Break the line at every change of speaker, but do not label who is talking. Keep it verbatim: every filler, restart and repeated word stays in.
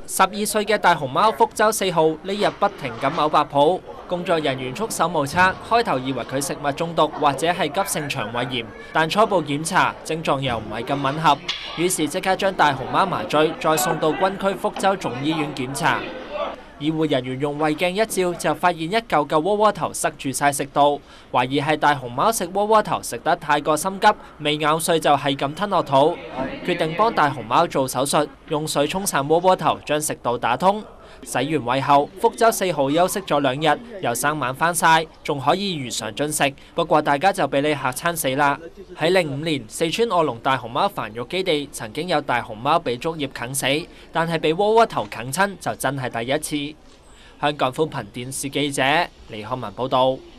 十二歲嘅大熊貓福州四號呢日不停咁嘔白泡，工作人員束手無策，開頭以為佢食物中毒或者係急性腸胃炎，但初步檢查症狀又唔係咁吻合，於是即刻將大熊貓麻醉，再送到軍區福州總醫院檢查。醫護人員用胃鏡一照，就發現一嚿嚿窩窩頭塞住晒食道，懷疑係大熊貓食窩窩頭食得太過心急，未咬碎就係咁吞落肚，決定幫大熊貓做手術，用水沖散窩窩頭，將食道打通。洗完胃後，福州四號休息咗兩日，又生猛翻晒，仲可以如常進食。不過大家就俾你嚇親死啦！喺零五年，四川臥龍大熊貓繁育基地曾經有大熊貓被竹葉啃死，但係被窩窩頭啃親就真係第一次。香港寬頻電視記者李漢文報道。